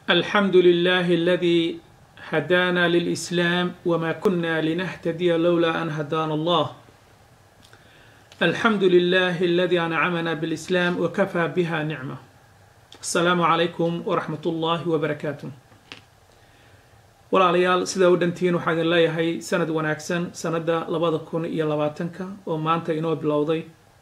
الحمد لله الذي هدانا للإسلام وما كنا لنهتدي لولا أن هدانا الله. الحمد لله الذي أنعمنا بالإسلام وكفى بها نعمة. السلام عليكم ورحمة الله وبركاته. walaalyaal sida u dhantiin waxaan idin leeyahay sanad wanaagsan sanada 2020 oo maanta inoo bilowday.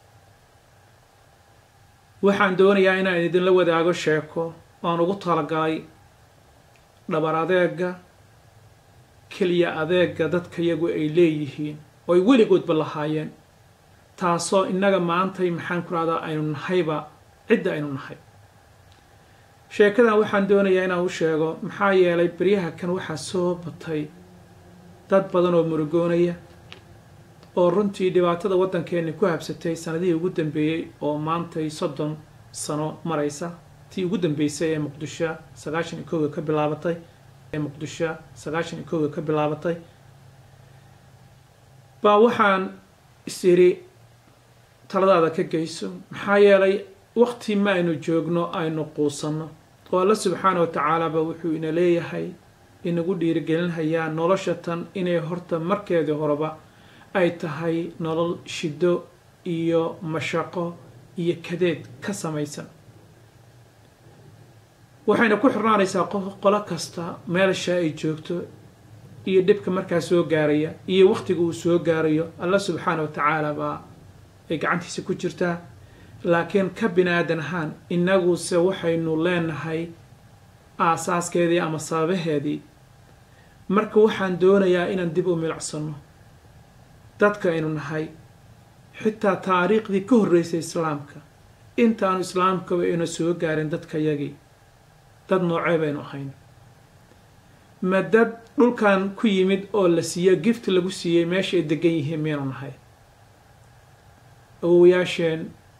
waxaan doonayaa inaan idin la wadaago sheeko aan ugu talagalay dhabar adeega kaliya adeega dadka iyagu ay leeyihiin oo ay weligoodba lahaayeen, taasoo inaga maanta maxaan ku raada aynu nahayba cidda aynu nahay. sheekadan waxaan doonayaa inaan u sheego maxaa yeelay bariyaha kan waxaa soo batay dad badan oo murugoonaya oo runtii dhibaatada waddankeena ku habsatay sanadihii ugu dambeeyay oo maantay 30 sano maraysa. tii ugu dambeysay ee Muqdisho 91 ka bilaabatay baa waxaan isiri taladaada ka geyso, maxaa yeelay waqti ma aynu joogno aynu quusano oo Allah subxaanahu wa ta'ala ba wuxuu ina leeyahay inagu dhiirigelinayaa nolosha tan inay horta markeedii horeba ay tahay nolol shido iyo mashaqo iyo kadeed ka samaysan. waxayna ku xirnaanaysaa qolo kasta meelsha ay joogto iyo dhibka markaa soo gaaraya iyo waqtiga uu soo gaarayo. Allah subxaanahu wa ta'ala ba ay gacantiisa ku jirtaa, laakiin ka binaadan ahaan inagu se waxaynu leenahay aasaaskeedii ama sababaheedii. marka waxaan doonayaa inaan dib u milicsano dadka aynu nahay, xitaa taariikhdii ka horreysay islaamka intaanu islaamkaba ina soo gaarin dadka yagii dad noocee baynu ahayn. ma dad dhulkan ku yimid oo la siiyo gift lagu siiyey meesha ay degan yihiin miyaynu nahay? awowayaasheen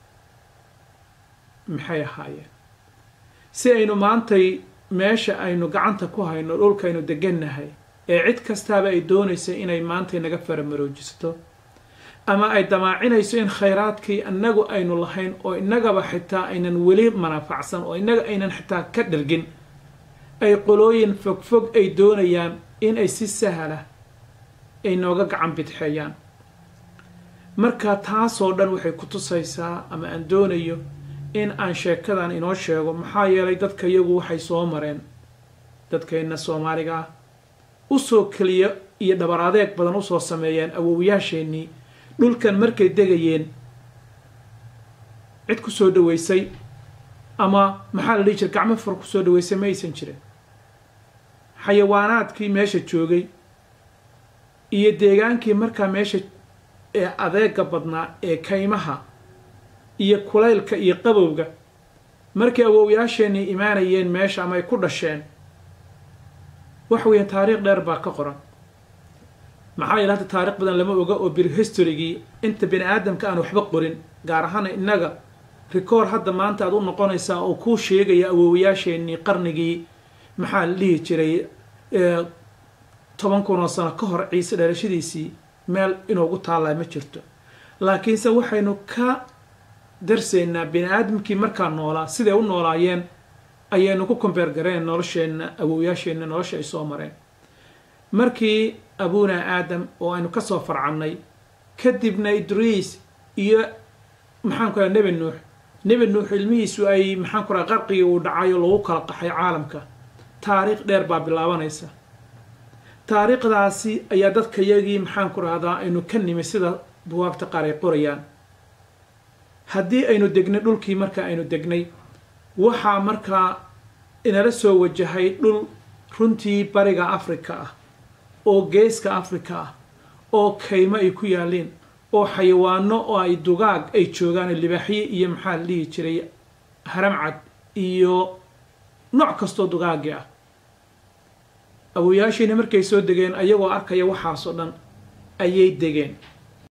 maxay ahaayeen si aynu maantay meesha aynu gacanta ku hayno dhulkaynu degannahay ee cid kastaaba ay doonayso inay maantay naga faramaroojisto ama ay damaacinayso in khayraadkii annagu aynu lahayn oo innagaba xitaa aynan weli manafacsan oo innaga aynan xitaa ka dhargin ay qolooyin fogfog ay doonayaan in ay si sahla ay nooga gacan bidxeeyaan. marka taasoo dhan waxay ku tusaysaa ama aan doonayo in aan sheekadan inoo sheego, maxaa yeelay dadka iyagu waxay soo mareen dadkeenna Soomaaliga ah u soo kaliya iyo dhabar adeeg badan u soo sameeyeen awowayaasheenii dhulkan markay degayeen cid ku soo dhaweysay ama maxaa la dhihi jiray gacmo fur ku soo dhaweysay ma aysan jirin. xayawaanaadkii meesha joogay iyo deegaankii markaa meesha ee adeega badnaa ee kaymaha iyo kulaylka iyo qabowga markay awowayaasheenii imaanayeen meesha ama ay ku dhasheen wax weyn taariikh dheer baa ka qoran. maxaa yeelay hadda taariikh badan lama oga oo history-gii inta bini aadamka aan waxba qorin, gaar ahaan inaga record hadda maanta aad u noqonaysaa oo kuu sheegaya awowayaasheenii qarnigii maxaa la dhihi jiray 10,000 sano ka hor ciise dhalashadiisii meel inoogu taallaa ma jirto. laakiinse waxaynu ka darsaynaa bini aadamkii markaa noolaa siday u noolaayeen ayaynu ku kombeer gareen nolosheenna awowayaasheenna nolosha ay soo mareen. markii abuna aadam oo aynu ka soo farcannay kadibna idriis iyo maxaan ku radaa nebi nuux ilmihiisu ay maxaan ku radaa qarqigii uu dhacayo lagu kala qaxay caalamka. taariikh dheer baa bilaabanaysa. taariikhdaasi ayaa dadka yagii maxaan ku rahdaa aynu ka nimi sida buwaagta qaar ay qorayaan. haddii aynu degnay dhulkii markaa aynu degnay waxaa markaa inala soo wajahay dhul runtii bariga Afrika ah oo geeska Afrika ah oo kaymo ay ku yaaleen oo xayawaano oo ay dugaag ay joogaan libaaxiye iyo maxaa la dhihi jiray haramcad iyo nooc kastoo dugaagi ah. awowayaashiina markay soo degeen ayagoo arkaya waxaasoo dhan ayay degeen.